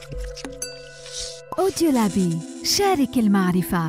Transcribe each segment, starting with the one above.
أوديولابي، شارك المعرفة.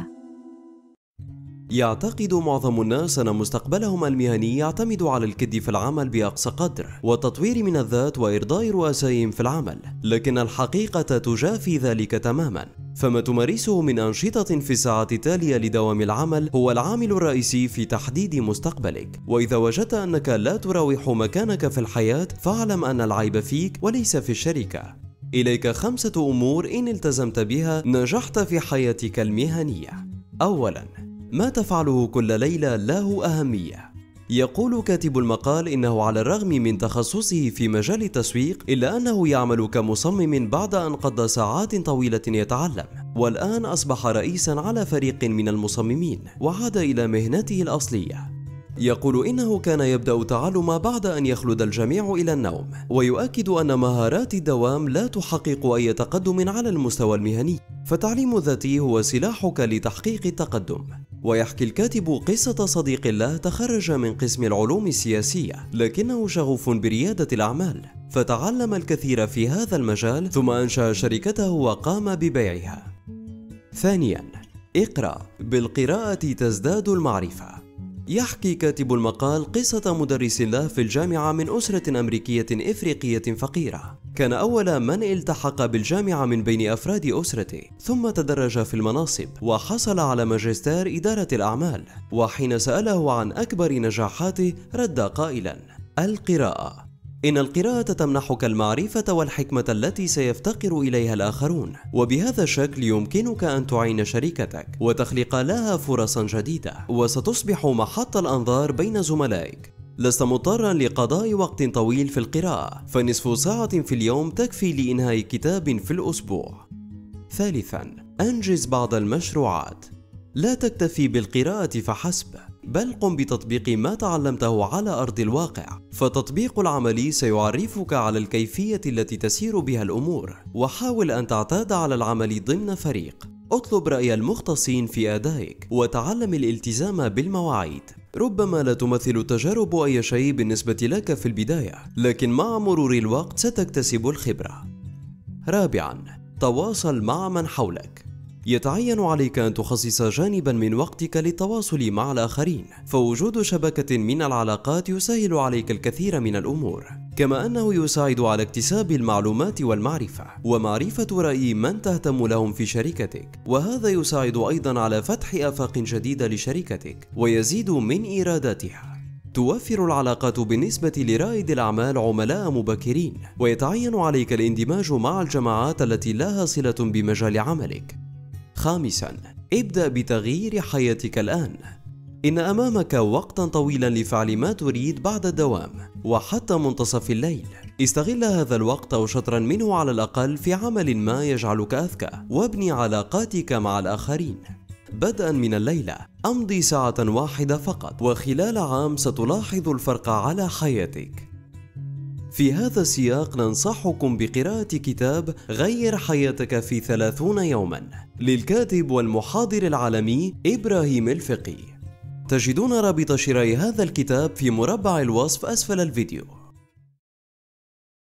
يعتقد معظم الناس أن مستقبلهم المهني يعتمد على الكد في العمل بأقصى قدر والتطوير من الذات وإرضاء رؤسائهم في العمل، لكن الحقيقة تجافي ذلك تماما. فما تمارسه من أنشطة في الساعات التالية لدوام العمل هو العامل الرئيسي في تحديد مستقبلك، وإذا وجدت أنك لا تراوح مكانك في الحياة فاعلم أن العيب فيك وليس في الشركة. إليك 5 أمور إن التزمت بها نجحت في حياتك المهنية. أولاً، ما تفعله كل ليلة له أهمية. يقول كاتب المقال إنه على الرغم من تخصصه في مجال التسويق إلا أنه يعمل كمصمم بعد أن قضى ساعات طويلة يتعلم، والآن أصبح رئيساً على فريق من المصممين وعاد إلى مهنته الأصلية. يقول إنه كان يبدأ تعلم بعد أن يخلد الجميع إلى النوم، ويؤكد أن مهارات الدوام لا تحقق أي تقدم على المستوى المهني، فتعليم ذاتي هو سلاحك لتحقيق التقدم. ويحكي الكاتب قصة صديق له تخرج من قسم العلوم السياسية لكنه شغوف بريادة الأعمال، فتعلم الكثير في هذا المجال ثم أنشأ شركته وقام ببيعها. ثانياً، اقرأ، بالقراءة تزداد المعرفة. يحكي كاتب المقال قصة مدرس له في الجامعة من أسرة أمريكية إفريقية فقيرة. كان أول من التحق بالجامعة من بين أفراد أسرته، ثم تدرج في المناصب وحصل على ماجستير إدارة الأعمال. وحين سأله عن أكبر نجاحاته رد قائلا: القراءة. إن القراءة تمنحك المعرفة والحكمة التي سيفتقر إليها الآخرون، وبهذا الشكل يمكنك أن تعين شركتك وتخلق لها فرصا جديدة، وستصبح محط الأنظار بين زملائك. لست مضطرا لقضاء وقت طويل في القراءة، فنصف ساعة في اليوم تكفي لإنهاء كتاب في الأسبوع. ثالثا، أنجز بعض المشروعات. لا تكتفي بالقراءة فحسب، بل قم بتطبيق ما تعلمته على أرض الواقع، فالتطبيق العملي سيعرفك على الكيفية التي تسير بها الأمور. وحاول أن تعتاد على العمل ضمن فريق، اطلب رأي المختصين في أدائك، وتعلم الالتزام بالمواعيد. ربما لا تمثل التجارب أي شيء بالنسبة لك في البداية، لكن مع مرور الوقت ستكتسب الخبرة. رابعاً، تواصل مع من حولك. يتعين عليك أن تخصص جانباً من وقتك للتواصل مع الآخرين، فوجود شبكة من العلاقات يسهل عليك الكثير من الأمور، كما أنه يساعد على اكتساب المعلومات والمعرفة ومعرفة رأي من تهتم لهم في شركتك، وهذا يساعد أيضاً على فتح آفاق جديدة لشركتك ويزيد من إيراداتها. توفر العلاقات بالنسبة لرائد الأعمال عملاء مبكرين، ويتعين عليك الاندماج مع الجماعات التي لها صلة بمجال عملك. خامساً، ابدأ بتغيير حياتك الآن. إن أمامك وقتاً طويلاً لفعل ما تريد بعد الدوام وحتى منتصف الليل. استغل هذا الوقت أو شطراً منه على الأقل في عمل ما يجعلك أذكى، وابني علاقاتك مع الآخرين. بدءاً من الليلة أمضي ساعة واحدة فقط، وخلال عام ستلاحظ الفرق على حياتك. في هذا السياق ننصحكم بقراءة كتاب غير حياتك في 30 يوما للكاتب والمحاضر العالمي إبراهيم الفقي. تجدون رابط شراء هذا الكتاب في مربع الوصف أسفل الفيديو.